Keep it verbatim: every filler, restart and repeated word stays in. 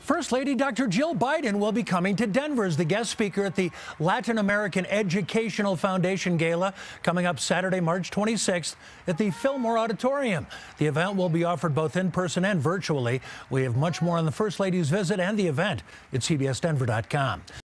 First Lady Doctor Jill Biden will be coming to Denver as the guest speaker at the Latin American Educational Foundation Gala coming up Saturday, March twenty-sixth at the Fillmore Auditorium. The event will be offered both in person and virtually. We have much more on the First Lady's visit and the event at C B S Denver dot com.